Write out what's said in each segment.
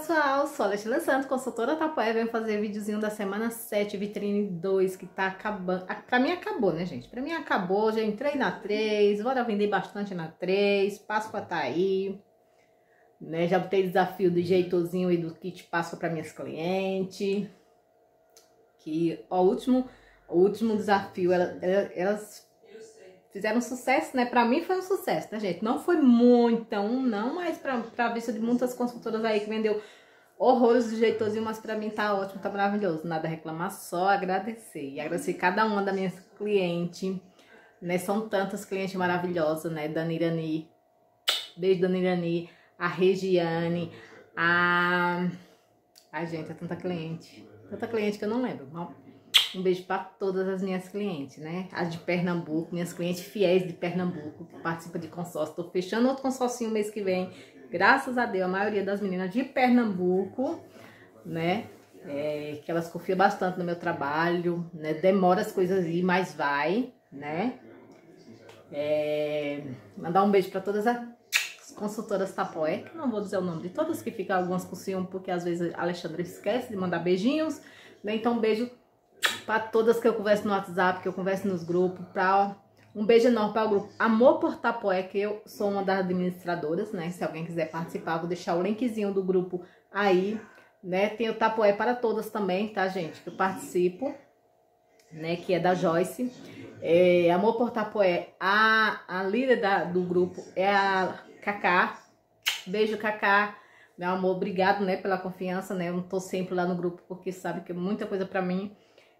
pessoal, sou a Alexandra Santos, consultora Tapoé. Venho fazer videozinho da semana 7, vitrine 2, que tá acabando. Pra mim acabou, né, gente? Pra mim acabou, já entrei na 3, bora vender bastante na 3, Páscoa tá aí, né? Já botei desafio do jeitozinho e do kit Páscoa pra minhas clientes. Que ó, o último desafio, elas fizeram sucesso, né? Pra mim foi um sucesso, tá, gente? Não foi muito, não, mas pra vista de muitas consultoras aí que vendeu horrores de jeitozinho, mas pra mim tá ótimo, tá maravilhoso. Nada a reclamar, só agradecer. E agradecer cada uma das minhas clientes, né? São tantas clientes maravilhosas, né? Dani Irani, beijo Dani Irani, a Regiane, Ai, gente, é tanta cliente que eu não lembro. Um beijo para todas as minhas clientes, né? As de Pernambuco, minhas clientes fiéis de Pernambuco, que participam de consórcio. Tô fechando outro consórcio mês que vem. Graças a Deus, a maioria das meninas de Pernambuco, né? Que elas confiam bastante no meu trabalho, né? Demora as coisas ir, mas vai, né? Mandar um beijo para todas as consultoras Tapoé, que não vou dizer o nome de todas, que ficam algumas por cima, porque às vezes a Alexandra esquece de mandar beijinhos, né? Então, um beijo para todas que eu converso no WhatsApp, que eu converso nos grupos, um beijo enorme para o grupo Amor por Tapoé, que eu sou uma das administradoras, né? Se alguém quiser participar, vou deixar o linkzinho do grupo aí, né? Tem o Tapoé para todas também, tá, gente? Que eu participo, né? Que é da Joyce. Amor por Tapoé, a líder do grupo é a Cacá. Beijo, Cacá. Meu amor, obrigado, né, pela confiança, né? Eu não tô sempre lá no grupo, porque sabe que é muita coisa para mim.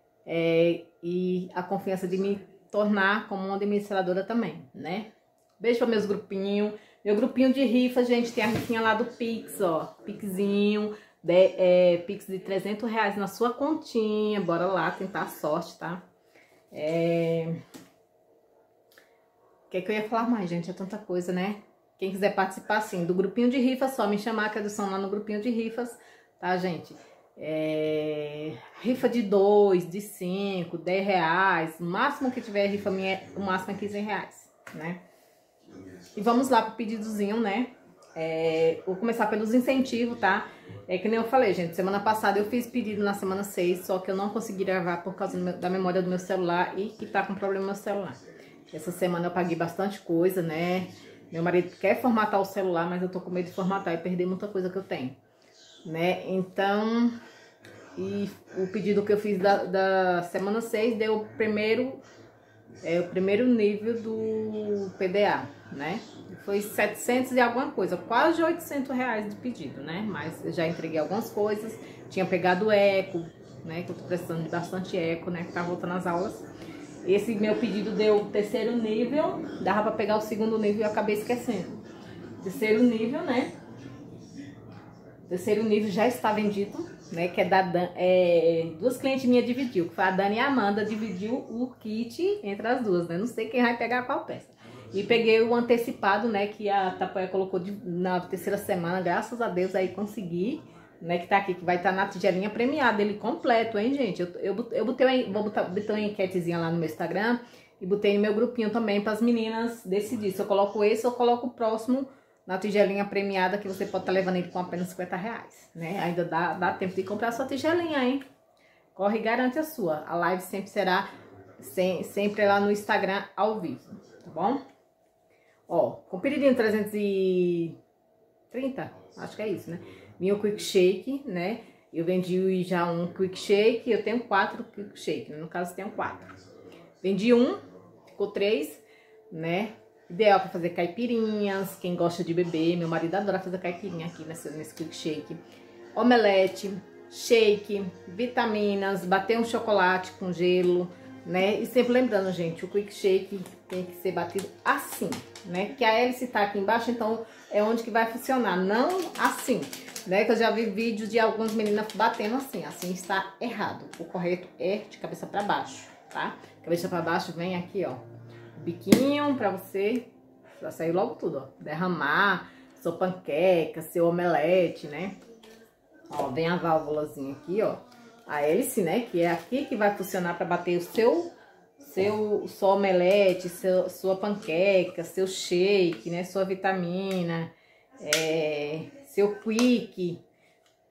E a confiança de me tornar como uma administradora também, né? Beijo para meus grupinhos. Meu grupinho de rifa, gente, tem a rifinha lá do Pix, ó. Pixinho, Pix de R$300 na sua continha. Bora lá tentar a sorte, tá? O que é que eu ia falar mais, gente? É tanta coisa, né? Quem quiser participar, sim, do grupinho de rifas, só me chamar, que eles são lá no grupinho de rifas, tá, gente? Rifa de 2, de 5, R$10, o máximo que tiver rifa minha, o máximo é R$15, né? E vamos lá pro pedidozinho, né? Vou começar pelos incentivos, tá? Que nem eu falei, gente, semana passada eu fiz pedido na semana 6, só que eu não consegui gravar por causa da memória do meu celular e que tá com problema no meu celular. Essa semana eu paguei bastante coisa, né? Meu marido quer formatar o celular, mas eu tô com medo de formatar e perder muita coisa que eu tenho, né? Então, e o pedido que eu fiz da semana 6 deu o primeiro nível do PDA, né? Foi 700 e alguma coisa, quase R$800 de pedido, né? Mas eu já entreguei algumas coisas, tinha pegado eco, né? Que eu tô precisando de bastante eco, né? Que tá voltando às aulas. Esse meu pedido deu o terceiro nível, dava pra pegar o segundo nível e eu acabei esquecendo. Terceiro nível, né? Terceiro nível já está vendido, né? Que é da duas clientes minhas dividiu, que foi a Dani e a Amanda, dividiu o kit entre as duas, né? Não sei quem vai pegar qual peça. E peguei o antecipado, né? Que a Tapoé colocou na terceira semana, graças a Deus aí consegui, né? Que tá aqui, que vai estar na tigelinha premiada, ele completo, hein, gente? Eu botei uma enquetezinha lá no meu Instagram e botei no meu grupinho também para as meninas decidir se eu coloco esse ou coloco o próximo na tigelinha premiada, que você pode estar levando ele com apenas R$50, né? Ainda dá tempo de comprar a sua tigelinha, hein? Corre e garante a sua. A live sempre será sempre lá no Instagram ao vivo, tá bom? Ó, com peridinho 330, acho que é isso, né? Vinha o Quick Shake, né? Eu vendi já um Quick Shake, eu tenho 4 Quick Shake, né? No caso eu tenho 4. Vendi um, ficou 3, né? Ideal para fazer caipirinhas, quem gosta de beber, meu marido adora fazer caipirinha aqui nesse Quick Shake. Omelete, shake, vitaminas, bater um chocolate com gelo, né? E sempre lembrando, gente, o Quick Shake tem que ser batido assim, né? Que a hélice tá aqui embaixo, então é onde que vai funcionar, não assim, né? Que eu já vi vídeos de algumas meninas batendo assim, assim está errado. O correto é de cabeça para baixo, tá? Cabeça para baixo vem aqui, ó, biquinho para você, vai sair logo tudo, ó, derramar sua panqueca, seu omelete, né? Ó, vem a válvulazinha aqui, ó, a hélice, né? Que é aqui que vai funcionar para bater o sua omelete, sua panqueca, seu shake, né? Sua vitamina, seu quick,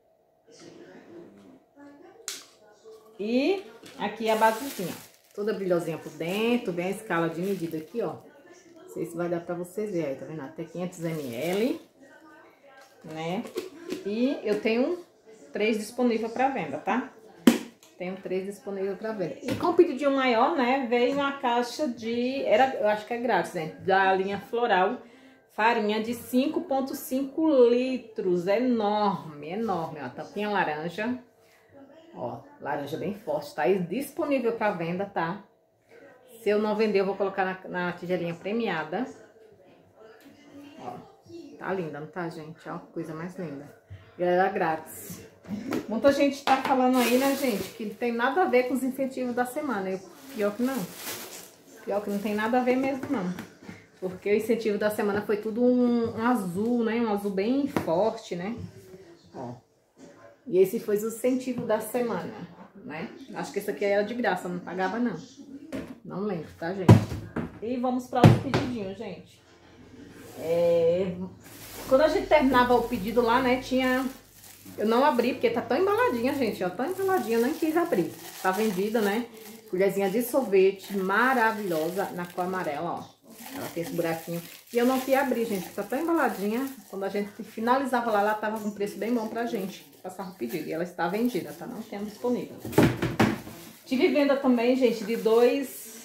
E aqui a basezinha, toda brilhosinha por dentro, vem a escala de medida aqui, ó. Não sei se vai dar pra vocês verem aí, tá vendo? Até 500 ml, né? E eu tenho 3 disponível pra venda, tá? Tenho 3 disponíveis para venda. E com o pedidinho maior, né, veio uma caixa de... eu acho que é grátis, né? Da linha Floral. Farinha de 5,5 litros. Enorme, enorme. Ó, tampinha laranja. Ó, laranja bem forte. Tá aí disponível para venda, tá? Se eu não vender, eu vou colocar na tigelinha premiada. Ó, tá linda, não tá, gente? Ó, coisa mais linda. E ela era grátis. Muita gente tá falando aí, né, gente, que não tem nada a ver com os incentivos da semana. E pior que não. Pior que não tem nada a ver mesmo, não. Porque o incentivo da semana foi tudo um azul, né? Um azul bem forte, né? Ó. E esse foi o incentivo da semana, né? Acho que esse aqui era de graça, não pagava, não. Não lembro, tá, gente? E vamos para os pedidinhos, gente. Quando a gente terminava o pedido lá, né, tinha... Eu não abri, porque tá tão embaladinha, gente, ó, tão embaladinha, eu nem quis abrir. Tá vendida, né? Colherzinha de sorvete, maravilhosa, na cor amarela, ó. Ela tem esse buraquinho. E eu não quis abrir, gente, tá tão embaladinha. Quando a gente finalizava lá, ela tava com um preço bem bom pra gente. Passava o pedido. E ela está vendida, tá? Não temos disponível. Tive venda também, gente, de 2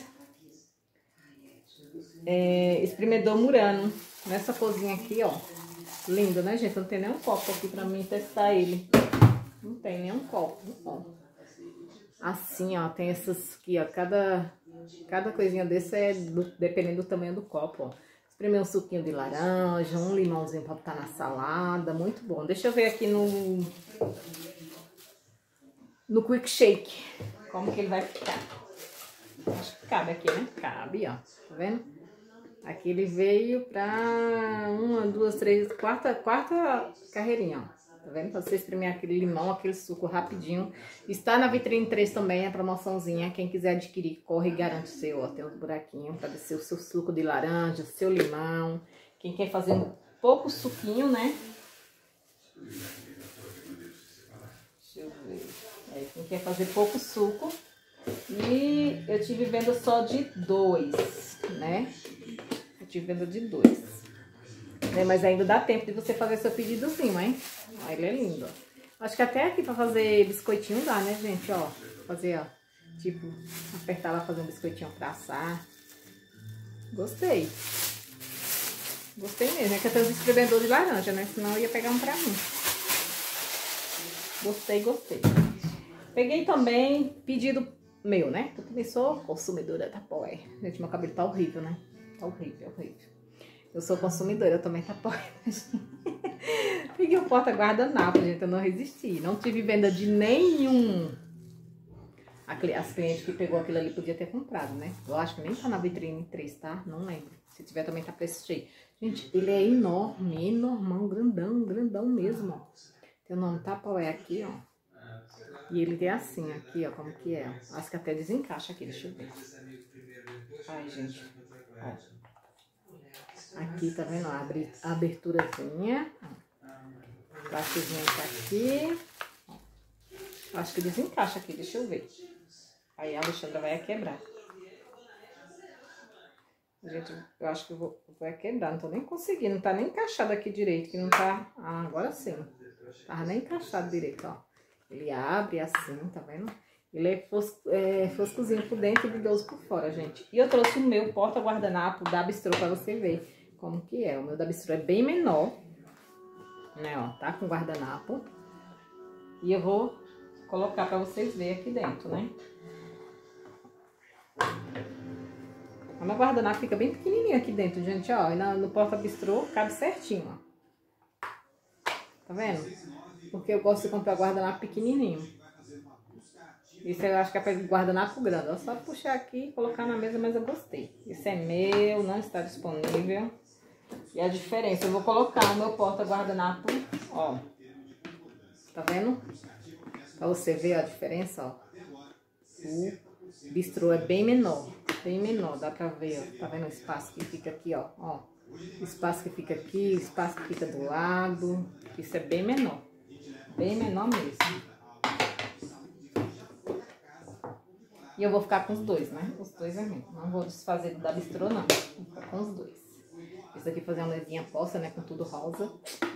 espremedor Murano. Nessa corzinha aqui, ó. Lindo, né, gente? Não tem nenhum copo aqui pra mim testar ele. Não tem nenhum copo. Ó. Assim, ó. Tem essas aqui, ó. Cada coisinha desse é dependendo do tamanho do copo, ó. Espremer um suquinho de laranja, um limãozinho pra botar na salada. Muito bom. Deixa eu ver aqui no Quick Shake. Como que ele vai ficar. Acho que cabe aqui, né? Cabe, ó. Tá vendo? Aqui ele veio pra 1, 2, 3, quarta carreirinha, ó. Tá vendo? Pra você espremer aquele limão, aquele suco rapidinho. Está na vitrine 3 também, a promoçãozinha. Quem quiser adquirir, corre e garante o seu, ó. Tem uns buraquinhos pra descer o seu suco de laranja, o seu limão. Quem quer fazer um pouco suquinho, né? Deixa eu ver. Quem quer fazer pouco suco. E eu tive venda só de 2, né? Tive venda de 2. Mas ainda dá tempo de você fazer seu pedidozinho, hein? Ó, ele é lindo, ó. Acho que até aqui pra fazer biscoitinho dá, né, gente? Ó, fazer, ó. Tipo, apertar lá, fazer um biscoitinho pra assar. Gostei. Gostei mesmo. É que eu tenho um espremedor de laranja, né? Senão eu ia pegar um pra mim. Gostei, gostei. Peguei também pedido meu, né? Eu também sou consumidora da Poé. Gente, meu cabelo tá horrível, né? Tá horrível, horrível. Eu sou consumidora, eu também tá Poé. Peguei o porta-guardanapo, gente, eu não resisti. Não tive venda de nenhum. As clientes que pegou aquilo ali podia ter comprado, né? Eu acho que nem tá na vitrine 3, tá? Não lembro. Se tiver também tá preço cheio. Gente, ele é enorme, enormão, grandão, grandão mesmo, ó. Tem o nome Tupperware aqui, ó. E ele tem assim, aqui, ó, como que é. Acho que até desencaixa aqui, deixa eu ver. Ai, gente, ó. Aqui, tá vendo? A aberturazinha. O plásticozinho tá aqui. Ó. Acho que desencaixa aqui, deixa eu ver. Aí a Alexandra vai quebrar. Gente, eu acho que eu vou quebrar, não tô nem conseguindo. Não tá nem encaixado aqui direito, que não tá... Ah, agora sim. Tava nem encaixado direito, ó. Ele abre assim, tá vendo? Ele é foscozinho por dentro e brilhoso por fora, gente. E eu trouxe o meu porta-guardanapo da Bistrô pra você ver como que é. O meu da Bistrô é bem menor, né, ó. Tá com guardanapo. E eu vou colocar pra vocês verem aqui dentro, né? O meu guardanapo fica bem pequenininho aqui dentro, gente, ó. E no porta-bistrô cabe certinho, ó. Tá vendo? Porque eu gosto de comprar guardanapo pequenininho. Isso eu acho que é para guardanapo grande. É só puxar aqui e colocar na mesa, mas eu gostei. Esse é meu, não está disponível. E a diferença, eu vou colocar o meu porta-guardanapo, ó. Tá vendo? Pra você ver a diferença, ó. O bistrô é bem menor. Bem menor, dá pra ver, ó. Tá vendo o espaço que fica aqui, ó? Ó. O espaço que fica aqui, o espaço que fica do lado. Isso é bem menor. Bem menor mesmo. E eu vou ficar com os dois, né? Os dois é mesmo. Não vou desfazer do da bistrô, não. Vou ficar com os dois. Esse aqui fazer uma mesinha posta, né? Com tudo rosa.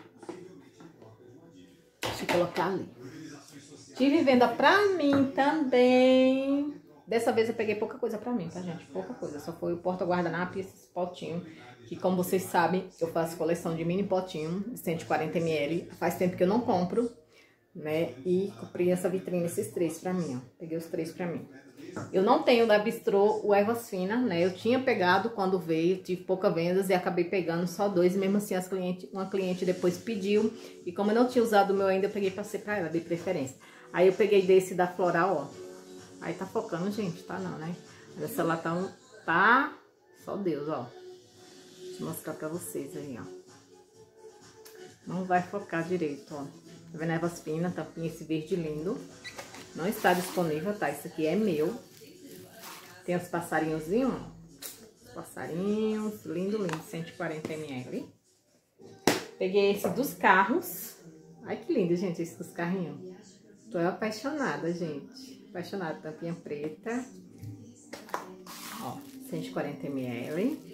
Deixa eu colocar ali. Tive venda pra mim também. Dessa vez eu peguei pouca coisa pra mim, tá, gente? Pouca coisa. Só foi o porta-guardanapo e esses potinhos. Que, como vocês sabem, eu faço coleção de mini potinho de 140 ml. Faz tempo que eu não compro, né? E comprei essa vitrine, esses 3 pra mim, ó. Peguei os 3 pra mim. Eu não tenho da Bistrô o Ervas Finas, né? Eu tinha pegado quando veio, tive poucas vendas e acabei pegando só 2. E mesmo assim, uma cliente depois pediu. E como eu não tinha usado o meu ainda, eu peguei pra ser pra ela, dei preferência. Aí eu peguei desse da Floral, ó. Aí tá focando, gente, tá não, né? Esse celular tá só Deus, ó. Deixa eu mostrar pra vocês aí, ó. Não vai focar direito, ó. Tá vendo? Ervas Finas, tampinha esse verde lindo. Não está disponível, tá? Isso aqui é meu. Tem os passarinhozinhos, ó. Os passarinhos, lindo, lindo, 140 ml. Peguei esse dos carros. Ai, que lindo, gente, esse dos carrinhos. Tô apaixonada, gente. Apaixonada, tampinha preta. Ó, 140 ml.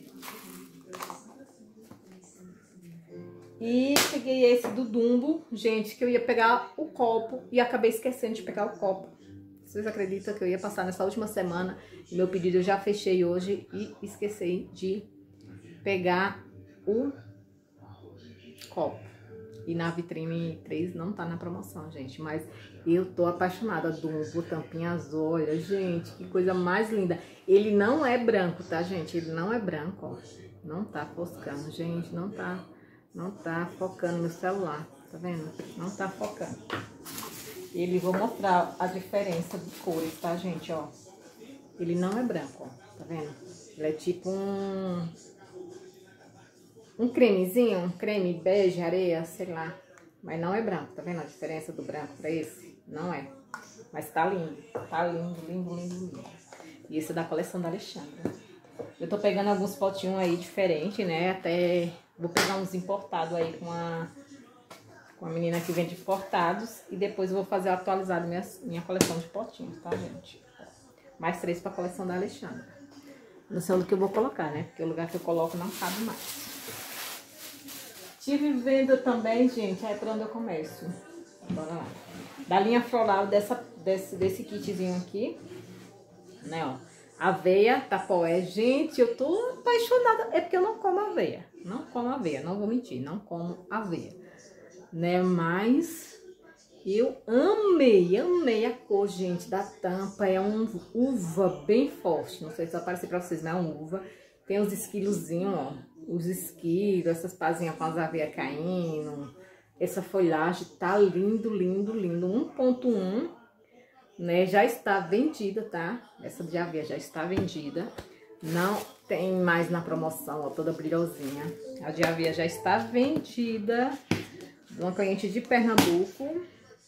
E peguei esse do Dumbo, gente, que eu ia pegar o copo e acabei esquecendo de pegar o copo. Vocês acreditam que eu ia passar nessa última semana e meu pedido eu já fechei hoje e esqueci de pegar o copo. E na vitrine 3 não tá na promoção, gente, mas eu tô apaixonada. Dumbo, tampinha azul, olha, gente, que coisa mais linda. Ele não é branco, tá, gente? Ele não é branco, ó. Não tá foscando, gente, não tá focando no celular, tá vendo? Não tá focando. Ele, vou mostrar a diferença de cores, tá, gente, ó. Ele não é branco, ó, tá vendo? Ele é tipo um cremezinho, um creme bege, areia, sei lá. Mas não é branco, tá vendo a diferença do branco pra esse? Não é. Mas tá lindo, lindo, lindo, lindo. E esse é da coleção da Alexandra. Eu tô pegando alguns potinhos aí diferentes, né? Até vou pegar uns importados aí com a menina que vende importados. E depois eu vou fazer atualizado minha coleção de potinhos, tá, gente? Mais 3 pra coleção da Alexandra. Não sei onde que eu vou colocar, né? Porque o lugar que eu coloco não cabe mais. Tive venda também, gente, aí pra onde eu começo. Bora lá. Da linha floral desse kitzinho aqui, né, ó. Aveia, tapoé. Gente, eu tô apaixonada. É porque eu não como aveia. Não como aveia, não vou mentir. Não como aveia. Né, mas eu amei a cor, gente, da tampa. É um uva bem forte. Não sei se vai aparecer pra vocês, mas é um uva. Tem os esquilozinhos, ó. Os esquilos, essas pazinhas com as aveias caindo. Essa folhagem tá lindo, lindo, lindo. 1.1. Né, já está vendida, tá? Essa de aveia já está vendida. Não tem mais na promoção, ó, toda brilhosinha. A de aveia já está vendida. Uma cliente de Pernambuco.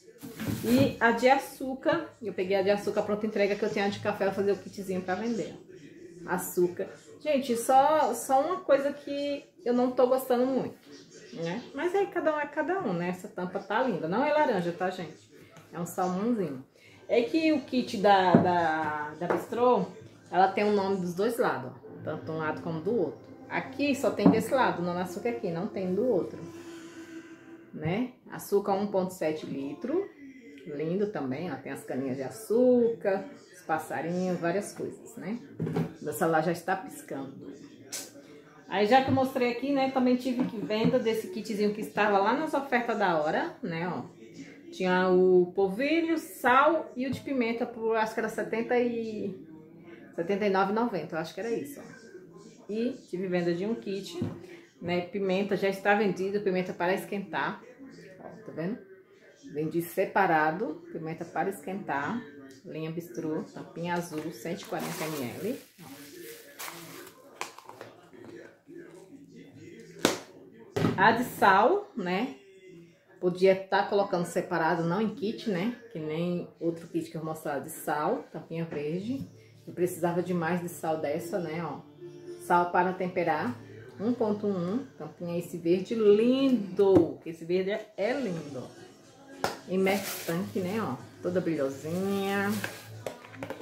E a de açúcar, eu peguei a de açúcar pronta entrega, que eu tenho a de café, eu vou fazer o kitzinho pra vender. Açúcar. Gente, só uma coisa que eu não tô gostando muito, né? Mas aí cada um é cada um, né? Essa tampa tá linda. Não é laranja, tá, gente? É um salmãozinho. É que o kit da Bistrô, ela tem o nome dos dois lados, ó. Tanto um lado como do outro. Aqui só tem desse lado, no açúcar aqui, não tem do outro. Né? Açúcar 1,7 litro. Lindo também, ó. Tem as caninhas de açúcar, os passarinhos, várias coisas, né? Meu celular já está piscando. Aí já que eu mostrei aqui, né, também tive que venda desse kitzinho que estava lá nas ofertas da hora, né, ó. Tinha o polvilho, sal e o de pimenta por, acho que era R$ 79,90, eu acho que era isso, ó. E tive venda de um kit, né, pimenta já está vendido, pimenta para esquentar, ó, tá vendo? Vendi separado, pimenta para esquentar, linha Bistrô, tampinha azul, 140 ml. A de sal, né? Podia estar colocando separado, não em kit, né? Que nem outro kit que eu vou mostrar de sal, tampinha verde. Eu precisava de mais de sal dessa, né? Ó, sal para temperar, 1,1, tampinha esse verde lindo. Esse verde é lindo. E Max Tank, né? Ó, toda brilhosinha.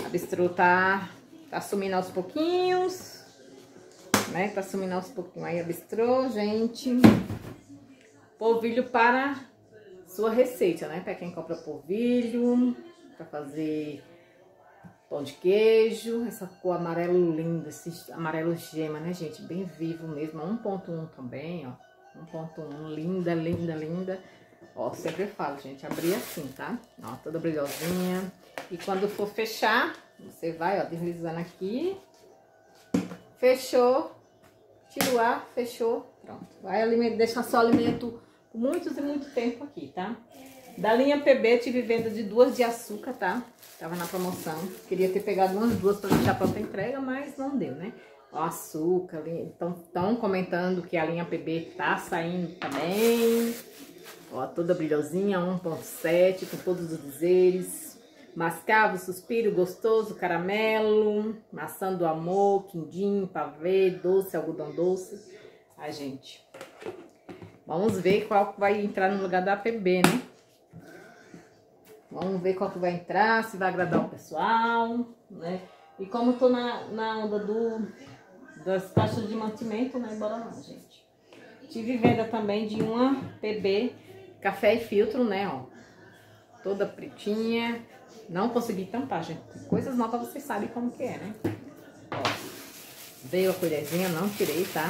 A bistrô tá sumindo aos pouquinhos, né? Tá sumindo aos pouquinhos aí a bistrô, gente. Polvilho para sua receita, né? Para quem compra polvilho, para fazer pão de queijo. Essa cor amarelo linda, esse amarelo gema, né, gente? Bem vivo mesmo. 1.1 também, ó. 1.1, linda, linda, linda. Ó, sempre falo, gente, abrir assim, tá? Ó, toda brilhosinha. E quando for fechar, você vai, ó, deslizando aqui. Fechou. Tira o ar, fechou. Pronto. Vai deixar seu alimento por muitos e muito tempo aqui, tá? Da linha PB, tive venda de 2 de açúcar, tá? Tava na promoção. Queria ter pegado umas 2 para deixar pronta a entrega, mas não deu, né? Ó, açúcar. Estão comentando que a linha PB tá saindo também. Ó, toda brilhosinha, 1.7, com todos os dizeres. Mascavo, suspiro, gostoso, caramelo, maçã do amor, quindim, pavê, doce, algodão doce. Ai, gente, vamos ver qual vai entrar no lugar da PB, né? Vamos ver qual que vai entrar, se vai agradar o pessoal, né? E como eu tô na onda das caixas de mantimento, né? Bora lá, gente. Tive venda também de uma PB café e filtro, né, ó. Toda pretinha. Não consegui tampar, gente. Coisas novas vocês sabem como que é, né? Ó, veio a colherzinha, não tirei, tá?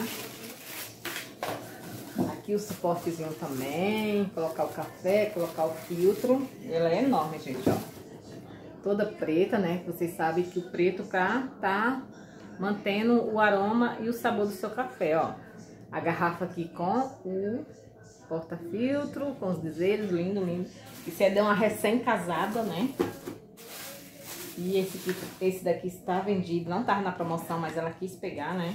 Aqui o suportezinho também. Colocar o café, colocar o filtro. Ela é enorme, gente, ó. Toda preta, né? Vocês sabem que o preto tá mantendo o aroma e o sabor do seu café, ó. A garrafa aqui com o porta-filtro, com os dizeres, lindo, lindo. Isso é de uma recém-casada, né? E esse daqui está vendido, não tava na promoção, mas ela quis pegar, né?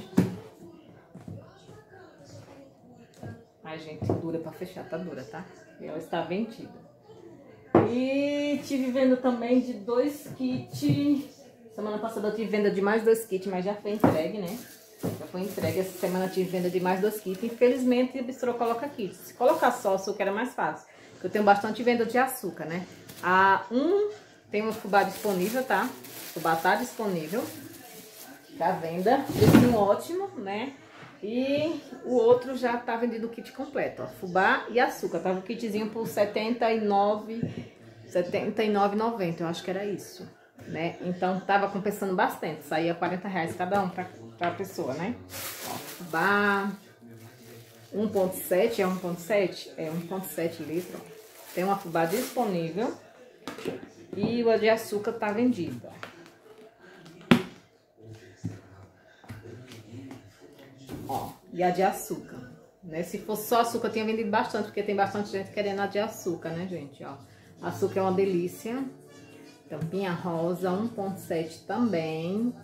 Ai, gente, dura pra fechar, tá dura, tá? E ela está vendida. E tive venda também de 2 kits. Semana passada eu tive venda de mais 2 kits, mas já foi entregue, né? Já foi entregue. Essa semana eu tive venda de mais 2 kits. Infelizmente, a bistrô coloca kits. Se colocar só açúcar era mais fácil. Porque eu tenho bastante venda de açúcar, né? Tem um fubá disponível, tá? O fubá tá disponível. Tá à venda. Precinho ótimo, né? E o outro já tá vendido o kit completo, ó. Fubá e açúcar. Tava o kitzinho por R$79,90. Eu acho que era isso, né? Então tava compensando bastante. Saía R$40 cada um pra pessoa, né? Ó, fubá 1.7, é 1.7? É 1.7 litros. Tem uma fubá disponível. E o de açúcar tá vendido, ó. Ó, e a de açúcar, né? Se fosse só açúcar, eu tinha vendido bastante, porque tem bastante gente querendo a de açúcar, né, gente? Ó, açúcar é uma delícia. Tampinha rosa, 1.7 também.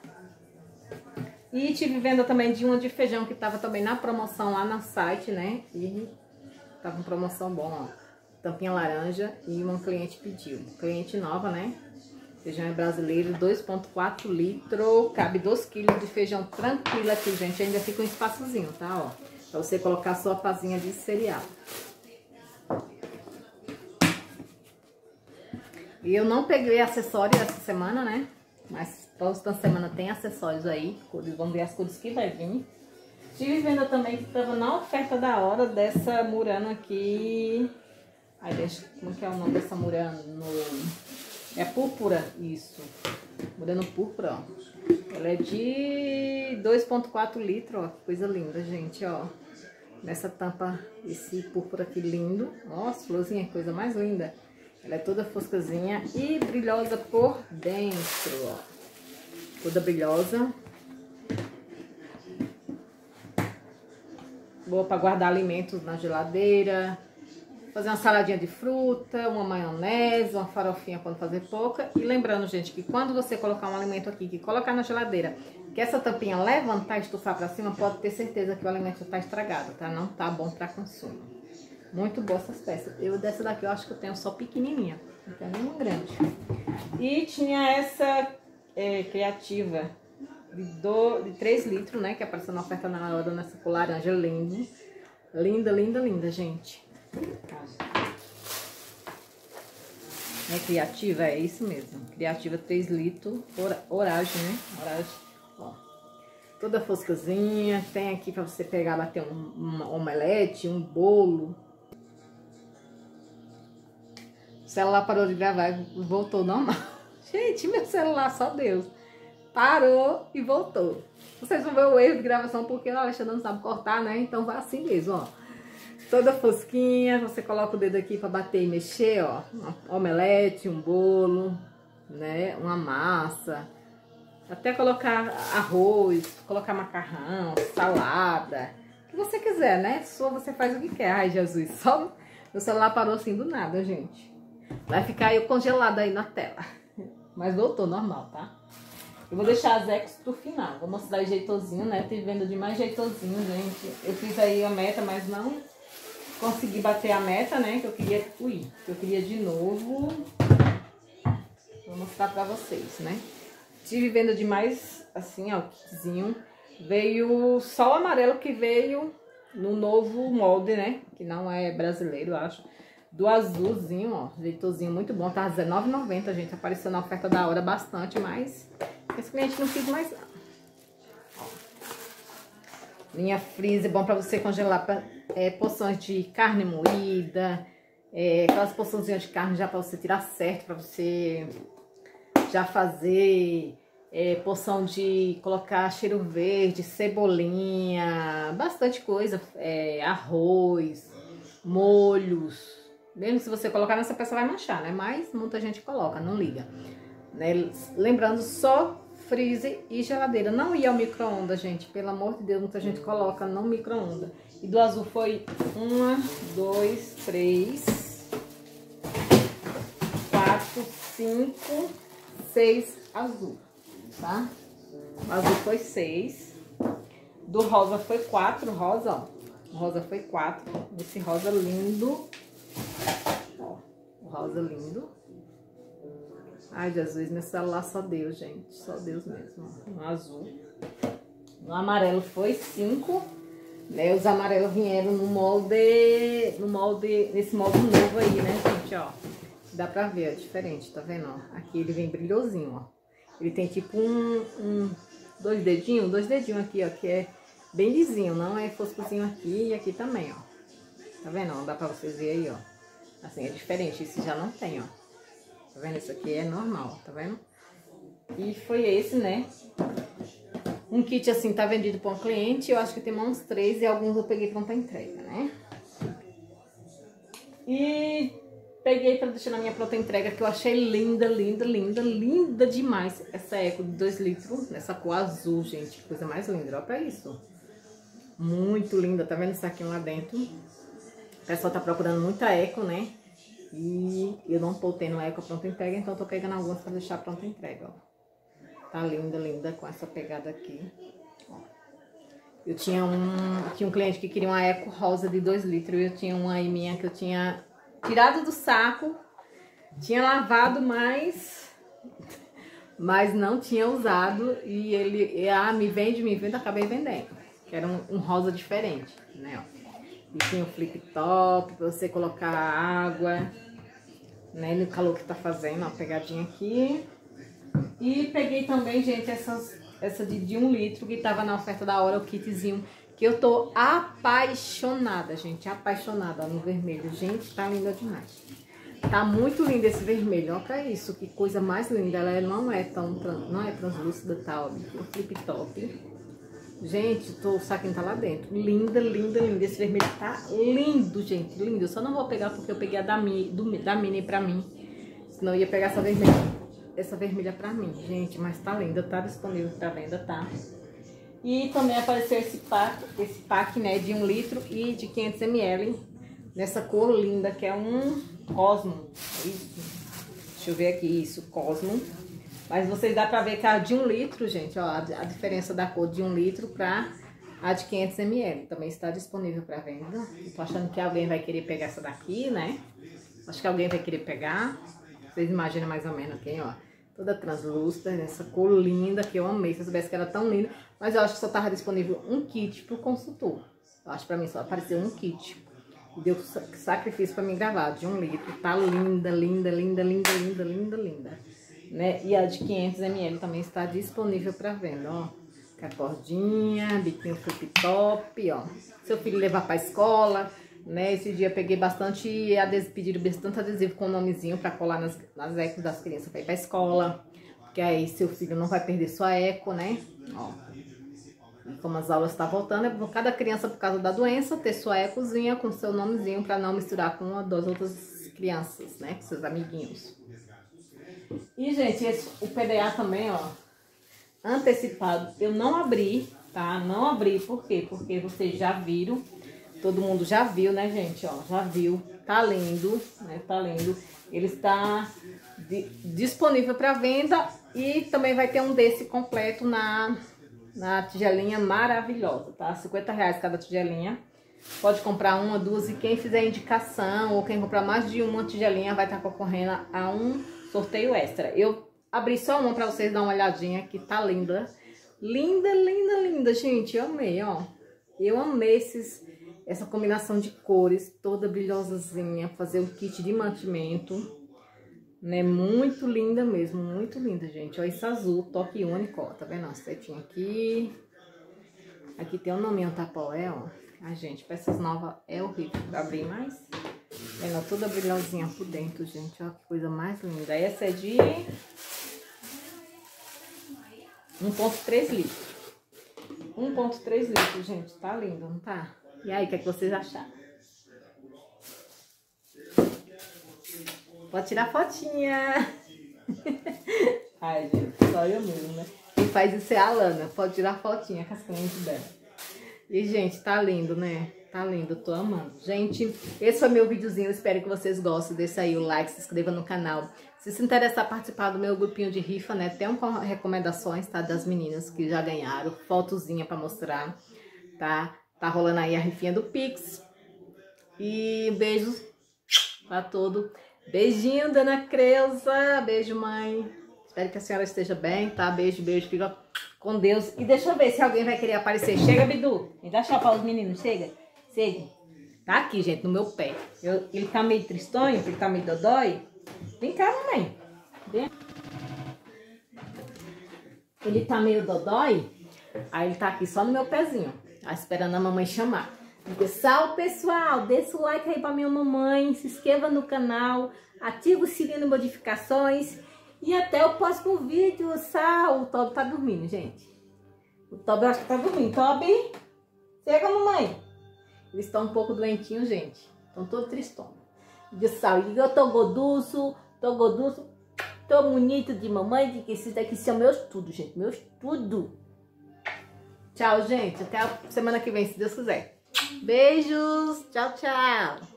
E tive venda também de uma de feijão que tava também na promoção lá no site, né? E tava em promoção bom, ó. Tampinha laranja e uma cliente pediu. Cliente nova, né? Feijão é brasileiro, 2.4 litros. Cabe 2 kg de feijão tranquilo aqui, gente. Ainda fica um espaçozinho, tá? Ó, pra você colocar a sua pazinha de cereal. E eu não peguei acessórios essa semana, né? Mas próxima semana tem acessórios aí. Vamos ver as cores que vai vir. Tive venda também que tava na oferta da hora dessa Murano aqui. Aí deixa, como que é o nome dessa Murano? É púrpura, isso. Murano púrpura, ó. Ela é de 2.4 litros, ó. Que coisa linda, gente, ó. Nessa tampa, esse púrpura aqui lindo. Nossa, florzinha, coisa mais linda. Ela é toda foscazinha e brilhosa por dentro, ó. Toda brilhosa. Boa para guardar alimentos na geladeira. Fazer uma saladinha de fruta, uma maionese, uma farofinha quando fazer pouca. E lembrando, gente, que quando você colocar um alimento aqui, que colocar na geladeira, que essa tampinha levantar e estufar pra cima, pode ter certeza que o alimento tá estragado, tá? Não tá bom para consumo. Muito boa essas peças. Dessa daqui eu acho que eu tenho só pequenininha, não tem nenhuma grande. E tinha essa criativa de 3 litros, né? Que apareceu na oferta na hora nessa cor laranja linda. Linda, linda, linda, gente. É criativa, é isso mesmo. Criativa 3 litros, Orage, né? Orage, ó. Toda foscazinha. Tem aqui pra você pegar, bater um omelete, um bolo. O celular parou de gravar e voltou normal. Gente, meu celular, só Deus. Parou e voltou. Vocês vão ver o erro de gravação porque o Alexandre não sabe cortar, né? Então vai assim mesmo, ó. Toda fosquinha, você coloca o dedo aqui pra bater e mexer, ó. Um omelete, um bolo, né? Uma massa. Até colocar arroz, colocar macarrão, salada. O que você quiser, né? Só você faz o que quer. Ai, Jesus, só meu celular parou assim do nada, gente. Vai ficar aí congelado aí na tela. Mas voltou normal, tá? Eu vou deixar as X pro final. Vou mostrar o jeitosinho, né? Tô vendo de mais jeitosinho, gente. Eu fiz aí a meta, mas não consegui bater a meta, né? Que eu queria que eu queria de novo. Vou mostrar pra vocês, né? Tive vendo de mais, assim, ó, kitzinho. Veio só o amarelo que veio no novo molde, né? Que não é brasileiro, eu acho. Do azulzinho, ó, jeitosinho muito bom. Tá R$19,90, gente. Apareceu na oferta da hora bastante, mas esse cliente não quis mais não. Ó. Linha freezer, bom pra você congelar porções de carne moída. Aquelas porçãozinhas de carne já pra você tirar certo, pra você já fazer porção de colocar cheiro verde, cebolinha, bastante coisa. Arroz, molhos. Mesmo se você colocar nessa peça vai manchar, né? Mas muita gente coloca, não liga. Né? Lembrando, só freezer e geladeira. Não ia ao micro-ondas, gente. Pelo amor de Deus, muita gente coloca no micro-ondas. E do azul foi 1, 2, 3, 4, 5, 6 azul, tá? O azul foi 6. Do rosa foi 4, rosa, ó. O rosa foi 4. Esse rosa lindo. Ó, o rosa lindo. Ai, Jesus, meu celular só Deus, gente. Só Deus mesmo. No azul. No amarelo foi 5. Né? Os amarelos vieram no molde. Nesse molde novo aí, né, gente? Ó. Dá pra ver, ó, diferente, tá vendo? Ó? Aqui ele vem brilhosinho, ó. Ele tem tipo dois dedinhos aqui, ó, que é bem lisinho, não é foscozinho aqui e aqui também, ó. Tá vendo? Ó? Dá pra vocês verem aí, ó. Assim, é diferente, esse já não tem, ó. Tá vendo? Isso aqui é normal, tá vendo? E foi esse, né? Um kit assim tá vendido pra um cliente, eu acho que tem uns 3 e alguns eu peguei pronta entrega, né? E peguei pra deixar na minha pronta entrega, que eu achei linda, linda, linda, linda demais. Essa eco de 2 litros, nessa cor azul, gente, que coisa mais linda, olha pra isso. Muito linda, tá vendo o saquinho lá dentro? O pessoal tá procurando muita eco, né? E eu não tô tendo eco pronta entrega, então eu tô pegando algumas pra deixar pronta entrega, ó. Tá linda, linda, com essa pegada aqui. Ó. Eu tinha um cliente que queria uma eco rosa de 2 litros. E eu tinha uma aí minha que eu tinha tirado do saco. Tinha lavado, mas não tinha usado. E ele, me vende, acabei vendendo. Que era um rosa diferente, né, ó. E tinha o flip top pra você colocar água, né, no calor que tá fazendo, ó, pegadinha aqui. E peguei também, gente, essa de 1 litro que tava na oferta da hora, o kitzinho, que eu tô apaixonada, gente, apaixonada, ó, no vermelho. Gente, tá linda demais. Tá muito lindo esse vermelho, olha pra isso, que coisa mais linda. Ela não é translúcida, tá, ó, o flip top. Gente, o saquinho tá lá dentro. Linda, linda, linda. Esse vermelho tá lindo, gente, lindo. Eu só não vou pegar porque eu peguei a da Mini pra mim. Senão eu ia pegar essa vermelha pra mim, gente. Mas tá linda, tá disponível pra venda, tá? E também apareceu esse pack, né, de 1 litro e de 500 ml. Nessa cor linda, que é um Cosmo. Isso. Deixa eu ver aqui, isso, Cosmo. Mas vocês dá pra ver que a de 1 litro, gente, ó, a diferença da cor de 1 litro pra a de 500 ml. Também está disponível pra venda. Eu tô achando que alguém vai querer pegar essa daqui, né? Acho que alguém vai querer pegar. Vocês imaginam mais ou menos aqui, ó. Toda translúcida, nessa cor linda, que eu amei. Se eu soubesse que era tão linda. Mas eu acho que só tava disponível um kit pro consultor. Eu acho que pra mim só apareceu um kit. Deu sacrifício para mim gravar, de 1 litro. Tá linda, linda, linda, linda, linda, linda, linda. Né? E a de 500 ml também está disponível para venda, ó. Com a cordinha, biquinho flip top, ó. Seu filho levar para escola, né? Esse dia eu peguei bastante adesivo, pediram bastante adesivo com o nomezinho para colar nas ecos das crianças para ir para escola. Porque aí seu filho não vai perder sua eco, né? Ó. E como as aulas estão voltando, é por cada criança, por causa da doença, ter sua ecozinha com seu nomezinho para não misturar com uma das outras crianças, né? Com seus amiguinhos. E, gente, o PDA também, ó, antecipado, eu não abri, tá? Não abri, por quê? Porque vocês já viram, todo mundo já viu, né, gente? Ó, já viu, tá lindo, né? Tá lindo. Ele está disponível para venda e também vai ter um desse completo na tigelinha maravilhosa, tá? R$50 cada tigelinha. Pode comprar 1, 2 e quem fizer indicação ou quem comprar mais de uma tigelinha vai estar concorrendo a um sorteio extra. Eu abri só uma pra vocês dar uma olhadinha, que tá linda. Linda, linda, linda, gente. Eu amei, ó. Eu amei essa combinação de cores, toda brilhosazinha. Fazer um kit de mantimento, né? Muito linda mesmo, muito linda, gente. Ó, esse azul, toque único, ó. Tá vendo? A setinha aqui. Aqui tem o nominho Tapoé, ó. Ai, gente, peças novas é horrível pra abrir, mas... Ela toda brilhosinha por dentro, gente. Ó, que coisa mais linda. Essa é de 1,3 litros. 1,3 litros, gente. Tá lindo, não tá? E aí, o que é que vocês acharam? Pode tirar fotinha. Ai, gente, só eu mesmo, né? Quem faz isso é a Alana. Pode tirar fotinha com as clientes dela. E, gente, tá lindo, né? Tá lindo, tô amando. Gente, esse foi meu videozinho. Espero que vocês gostem. Deixa aí o like, se inscreva no canal. Se interessar participar do meu grupinho de rifa, né? Tem recomendações, tá? Das meninas que já ganharam. Fotozinha pra mostrar, tá? Tá rolando aí a rifinha do Pix. E beijos pra todo. Beijinho, dona Creuza. Beijo, mãe. Espero que a senhora esteja bem, tá? Beijo, beijo. Fica com Deus. E deixa eu ver se alguém vai querer aparecer. Chega, Bidu. Me dá chá para os meninos. Chega. Chega. Tá aqui, gente, no meu pé. Ele tá meio tristonho, ele tá meio dodói. Vem cá, mamãe. Vem. Ele tá meio dodói. Aí ele tá aqui só no meu pezinho. Tá esperando a mamãe chamar. Salve, pessoal. Deixa o like aí pra minha mamãe. Se inscreva no canal. Ativa o sininho de notificações. E até o próximo vídeo. Sal. O Toby tá dormindo, gente. O Toby eu acho que tá dormindo. Toby, chega, mamãe. Eles estão um pouco doentinhos, gente. Estão todos tristões. De saúde. Eu tô gorduço. Tô bonito de mamãe. De que esses daqui são meus tudo, gente. Meus tudo. Tchau, gente. Até a semana que vem, se Deus quiser. Beijos. Tchau, tchau.